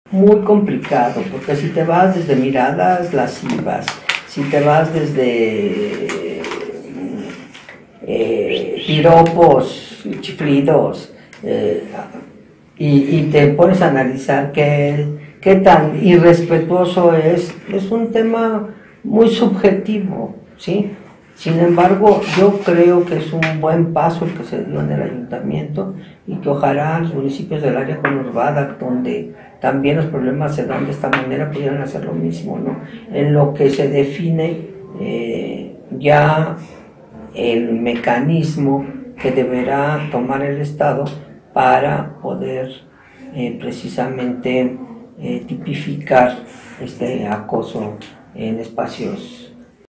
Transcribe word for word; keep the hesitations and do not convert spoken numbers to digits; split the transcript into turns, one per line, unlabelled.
muy complicado, porque si te vas desde miradas lascivas, si te vas desde eh, piropos, chiflidos, eh, y, y te pones a analizar qué, qué tan irrespetuoso es, es un tema muy subjetivo, ¿sí? Sin embargo, yo creo que es un buen paso el que se dio en el ayuntamiento y que ojalá los municipios del área conurbada, donde también los problemas se dan de esta manera, pudieran hacer lo mismo, ¿no? En lo que se define eh, ya el mecanismo que deberá tomar el Estado para poder eh, precisamente eh, tipificar este acoso en espacios